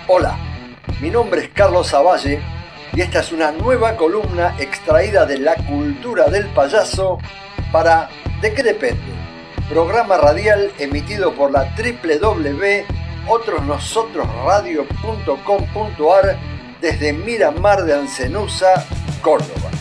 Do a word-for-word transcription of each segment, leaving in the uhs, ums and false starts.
Hola, mi nombre es Carlos Zavalle y esta es una nueva columna extraída de La Cultura del Payaso para ¿De qué depende?, programa radial emitido por la doble u doble u doble u punto otros nosotros radio punto com punto a r desde Miramar de Ancenusa, Córdoba.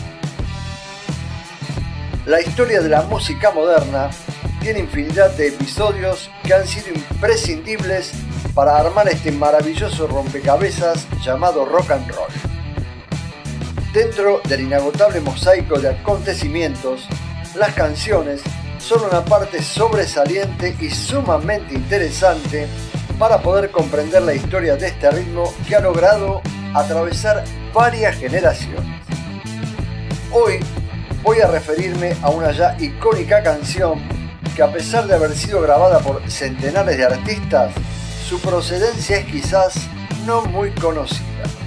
La historia de la música moderna tiene infinidad de episodios que han sido imprescindibles para armar este maravilloso rompecabezas llamado rock and roll. Dentro del inagotable mosaico de acontecimientos, las canciones son una parte sobresaliente y sumamente interesante para poder comprender la historia de este ritmo que ha logrado atravesar varias generaciones. Hoy voy a referirme a una ya icónica canción que, a pesar de haber sido grabada por centenares de artistas, su procedencia es quizás no muy conocida.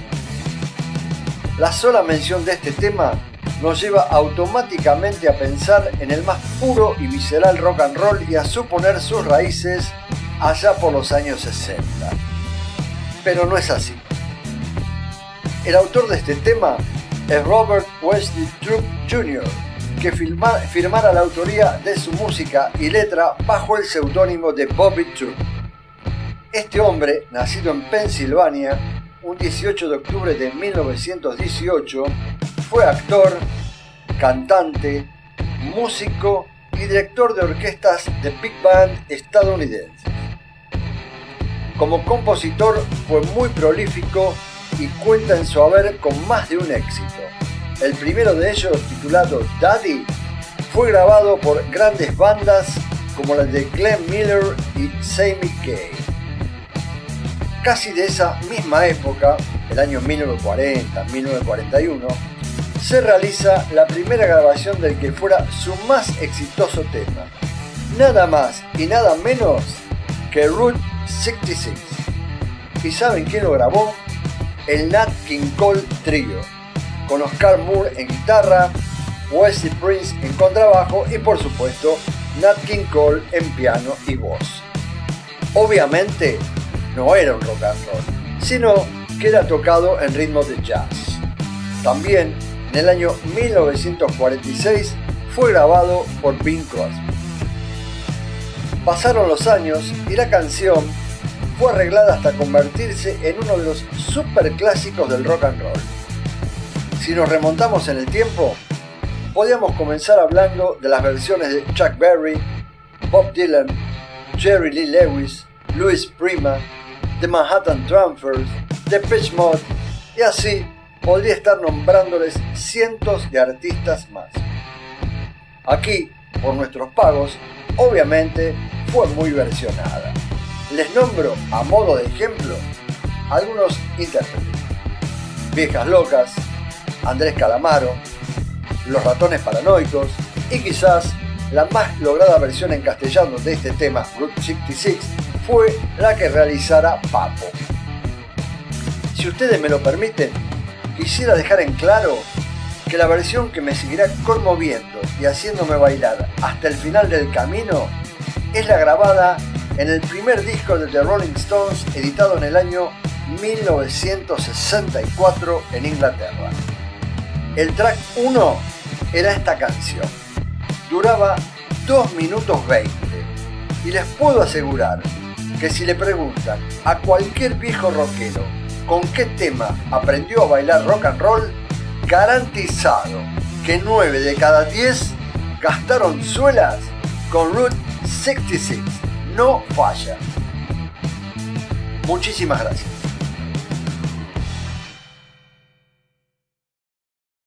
La sola mención de este tema nos lleva automáticamente a pensar en el más puro y visceral rock and roll y a suponer sus raíces allá por los años sesenta. Pero no es así. El autor de este tema es Robert Wesley Troup junior, que firma, firmara la autoría de su música y letra bajo el seudónimo de Bobby Troup. Este hombre, nacido en Pensilvania un dieciocho de octubre de mil novecientos dieciocho, fue actor, cantante, músico y director de orquestas de big band estadounidenses. Como compositor fue muy prolífico y cuenta en su haber con más de un éxito. El primero de ellos, titulado Daddy, fue grabado por grandes bandas como las de Glenn Miller y Sammy Kaye. Casi de esa misma época, el año mil novecientos cuarenta a mil novecientos cuarenta y uno, se realiza la primera grabación del que fuera su más exitoso tema, nada más y nada menos que Route sesenta y seis. ¿Y saben quién lo grabó? El Nat King Cole Trio, con Oscar Moore en guitarra, Wesley Prince en contrabajo y, por supuesto, Nat King Cole en piano y voz. Obviamente no era un rock and roll, sino que era tocado en ritmo de jazz. También en el año mil novecientos cuarenta y seis fue grabado por Bing Crosby. Pasaron los años y la canción fue arreglada hasta convertirse en uno de los superclásicos del rock and roll. Si nos remontamos en el tiempo, podíamos comenzar hablando de las versiones de Chuck Berry, Bob Dylan, Jerry Lee Lewis, Louis Prima, The Manhattan Transfers, Depeche Mode, y así podría estar nombrándoles cientos de artistas más. Aquí, por nuestros pagos, obviamente fue muy versionada. Les nombro, a modo de ejemplo, algunos intérpretes: Viejas Locas, Andrés Calamaro, Los Ratones Paranoicos y quizás la más lograda versión en castellano de este tema, Route sesenta y seis, fue la que realizara Papo. Si ustedes me lo permiten, quisiera dejar en claro que la versión que me seguirá conmoviendo y haciéndome bailar hasta el final del camino es la grabada en el primer disco de The Rolling Stones, editado en el año mil novecientos sesenta y cuatro en Inglaterra. El track uno era esta canción. Duraba dos minutos veinte y les puedo asegurar que si le preguntan a cualquier viejo rockero con qué tema aprendió a bailar rock and roll, garantizado que nueve de cada diez gastaron suelas con Route sesenta y seis. No falla. Muchísimas gracias.